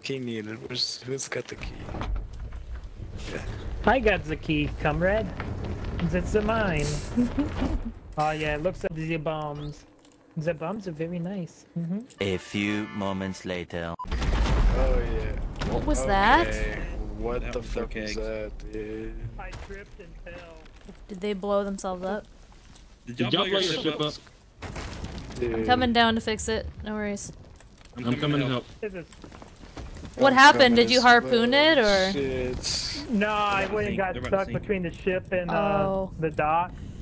Key needed. Who's got the key? Yeah. I got the key, comrade. That's mine. Oh yeah, it looks like the bombs. The bombs are very nice. A few moments later. Oh yeah. What was that? What That the was their fuck was kegs. that, dude? I tripped and fell. Did they blow themselves up? Did y'all blow your ship up? Dude. I'm coming down to fix it. No worries. I'm coming to help. What happened? Did you harpoon it or? Shit. No, I They're went and got about to stuck sink. between the ship and Oh. the dock.